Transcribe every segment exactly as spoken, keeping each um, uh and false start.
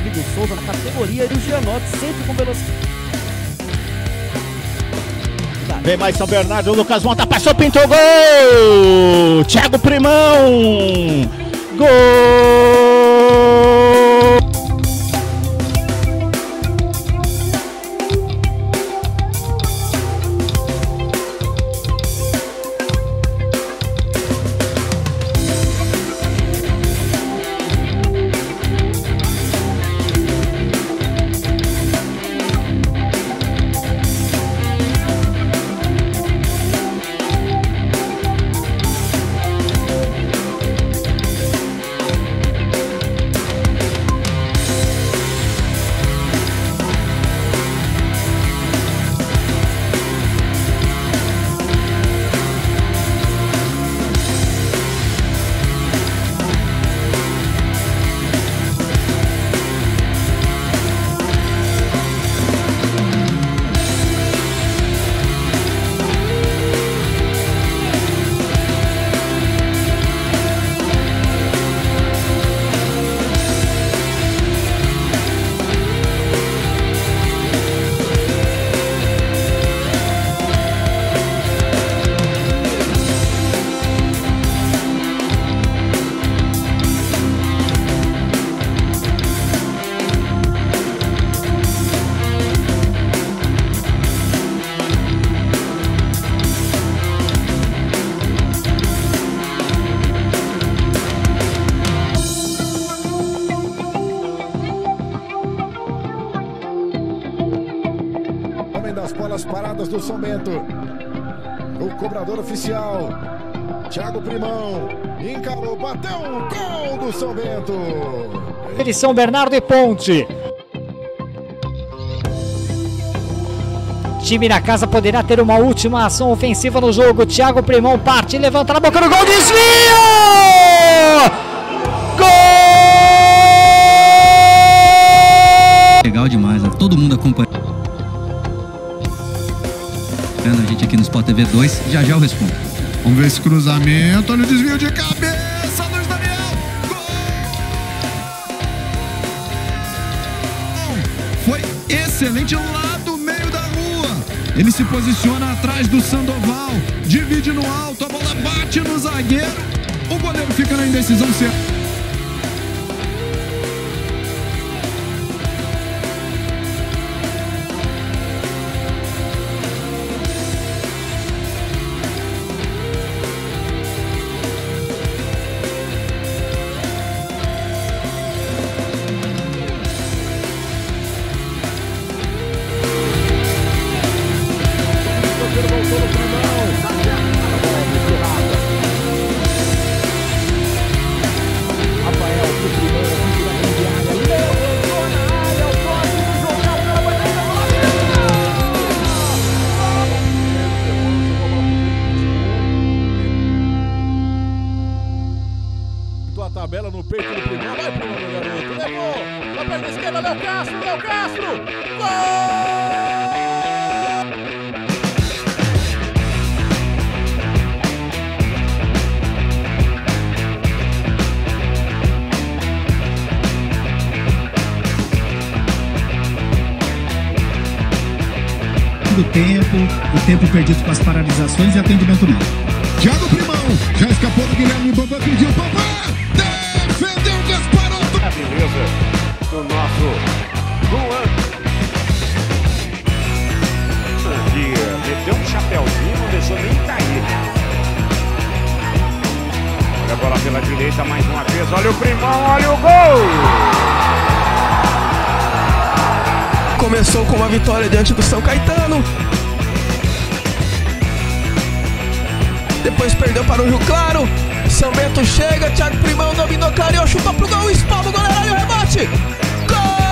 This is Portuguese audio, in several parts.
Rodrigo Souza na categoria e o Gianotti sempre com velocidade. Vem mais São Bernardo, o Lucas Monta, passou, pintou, gol! Thiago Primão! Gol! Das bolas paradas do São Bento, o cobrador oficial Thiago Primão encarou, bateu o gol do São Bento. De São Bernardo e Ponte. Time na casa poderá ter uma última ação ofensiva no jogo. Thiago Primão parte, levanta na boca do gol, desvio! Gol! Legal demais, né? Todo mundo acompanha a gente aqui no Sport T V dois, já já eu respondo. Vamos ver esse cruzamento, olha o desvio de cabeça, Luiz Daniel, gol! Foi excelente lá do meio da rua, ele se posiciona atrás do Sandoval, divide no alto, a bola bate no zagueiro, o goleiro fica na indecisão certa. A tabela no peito do Primão, vai Primão, meu garoto, levou, na perna esquerda, Léo Castro, Léo Castro, gol! Do tempo, o tempo perdido com as paralisações e atendimento médico. Thiago Primão, já escapou do Guilherme Bambam, pediu Bambam, defendeu o Gasparotto. A beleza do nosso Luan. Que meteu um chapéuzinho, não deixou nem cair. Olha a bola pela direita mais uma vez, olha o Primão, olha o gol! Começou com uma vitória diante do São Caetano. Depois perdeu para o Rio Claro. São Bento chega, Thiago Primão dominou, clareou, chuta pro gol, espalma o goleiro, olha o rebote. Gol!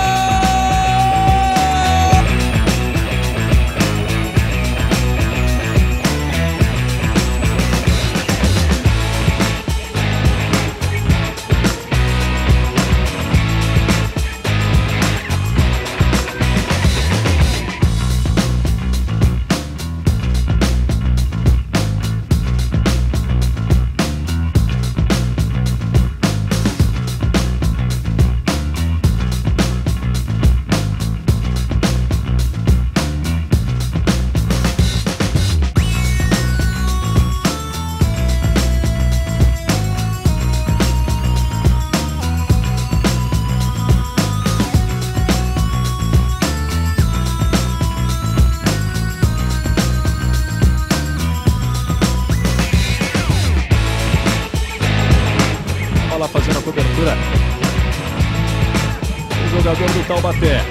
jogador do Taubaté.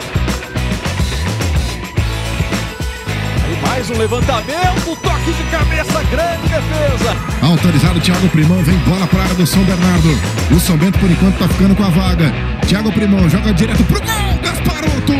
Aí mais um levantamento, toque de cabeça, grande defesa. Autorizado Thiago Primão, vem bola para a área do São Bernardo. O São Bento por enquanto tá ficando com a vaga. Thiago Primão joga direto pro gol, Gasparotto!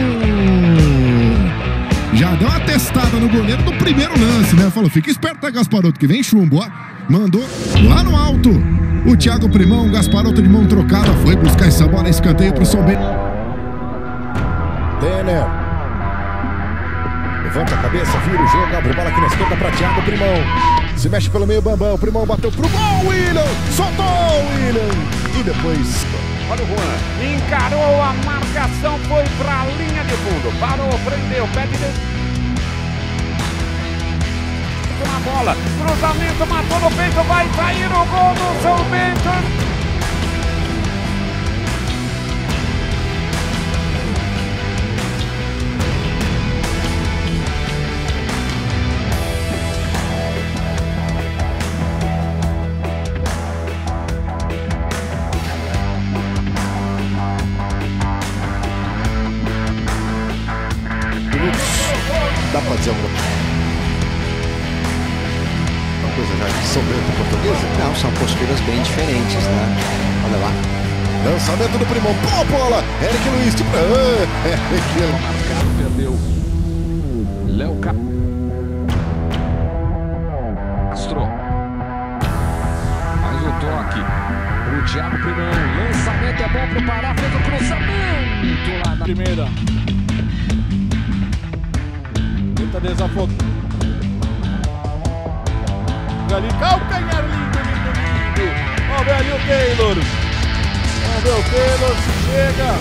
Já deu uma testada no goleiro do primeiro lance, né? Falou, fica esperto, tá, Gasparotto, que vem chumbo, ó. Mandou lá no alto. O Thiago Primão, o Gasparotto de mão trocada, foi buscar essa bola, escanteio pro São Bento. Denner. Levanta a cabeça, vira o jogo, abre bola aqui na esquerda para Thiago Primão. Se mexe pelo meio, Bambam. O Primão bateu pro gol, William. Soltou o William. E depois... Olha o Juan, encarou a marcação, foi pra linha de fundo, parou, prendeu, pé direito na bola, cruzamento, matou no peito, vai sair o gol do São Bento. Dá pra dizer alguma uma coisa já de São Bento portuguesa? Não, são posturas bem diferentes, né? Olha lá. Lançamento do Primão, boa bola! Eric Luiz, tipo... Ah, Eric marcado, perdeu. Léo Castro. Mais o toque. O Thiago Primão. Lançamento é bom pro Pará, fez o cruzamento lá na primeira. Tenta desafogar. Ali, calcanhar lindo, lindo, lindo. Vamos ver ali o Taylor. Vamos ver o Taylor se chega.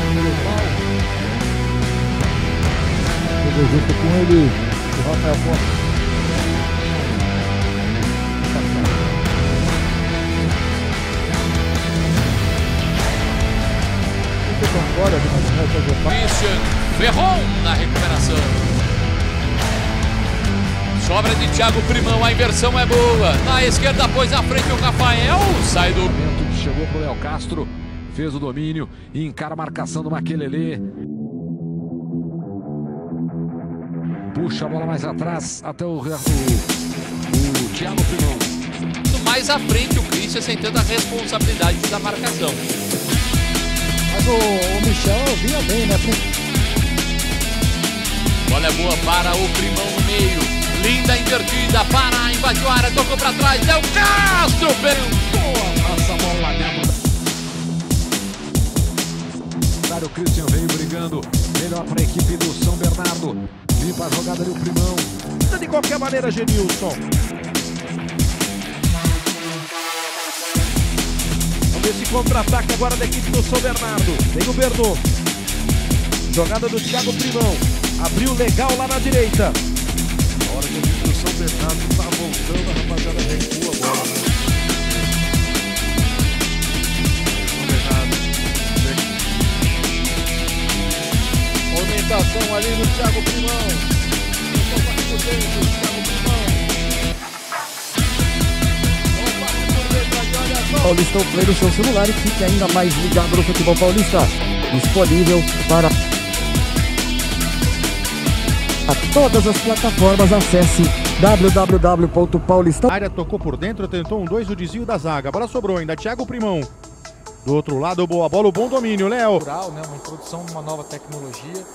Chegou junto com ele o Rafael Costa. Christian Ferron na recuperação. Sobra de Thiago Primão, a inversão é boa. Na esquerda, pôs à frente o Rafael. Sai do... Chegou pro Léo Castro, fez o domínio e encara a marcação do Maquelele. Puxa a bola mais atrás até o, o, o Thiago Primão. Mais à frente o Christian sentando a responsabilidade da marcação. Mas o, o Michel vinha bem, né? Bola é boa para o Primão no meio. Linda invertida, Pará, invadiu a área, tocou para trás, Léo Castro, boa, passa a bola lá dentro. O Christian veio brigando, melhor para a equipe do São Bernardo. Limpa a jogada ali o Primão. De qualquer maneira, Genilson. Vamos ver esse contra-ataque agora da equipe do São Bernardo. Vem o Bernô. Jogada do Thiago Primão. Abriu legal lá na direita. A hora que a equipe do São Bernardo está voltando, a rapaziada recua a bola. São Bernardo. Movimentação ali do Thiago Primão. Por dentro, Thiago Primão. Paulistão Play no seu celular e fique ainda mais ligado no futebol paulista. Disponível para a todas as plataformas. Acesse w w w ponto paulistão. A área tocou por dentro, tentou um dois, o desvio da zaga. A bola sobrou ainda, Thiago Primão. Do outro lado, boa bola, o bom domínio, Léo. Né? Uma introdução de uma nova tecnologia.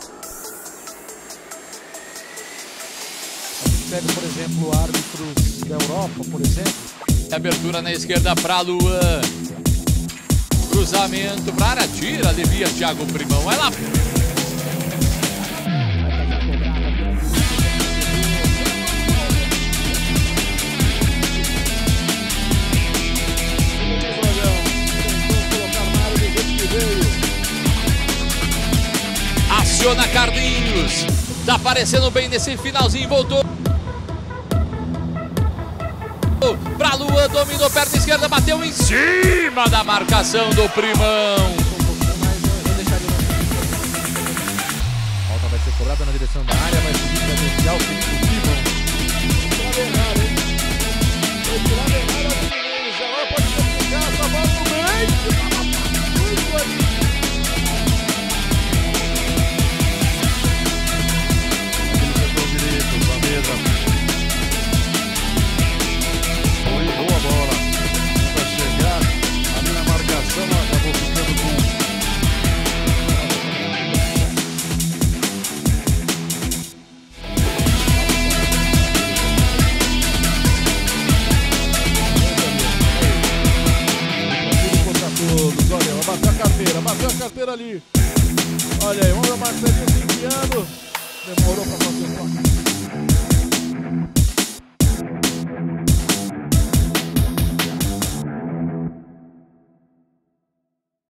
A gente pega, por exemplo, árbitros da Europa, por exemplo. Abertura na esquerda para Luan. Cruzamento para área, tira, alivia Thiago Primão. Vai lá. Aciona Carlinhos. Tá aparecendo bem nesse finalzinho, voltou. Pra Luan, dominou perna esquerda, bateu em cima da marcação do Primão. Falta vai ser cobrada na direção da área, vai subir para desviar o Primão. Vai tirar a errada, já pode complicar essa bola no meio. bem. Vamos ver o Marcelinho se enfiando.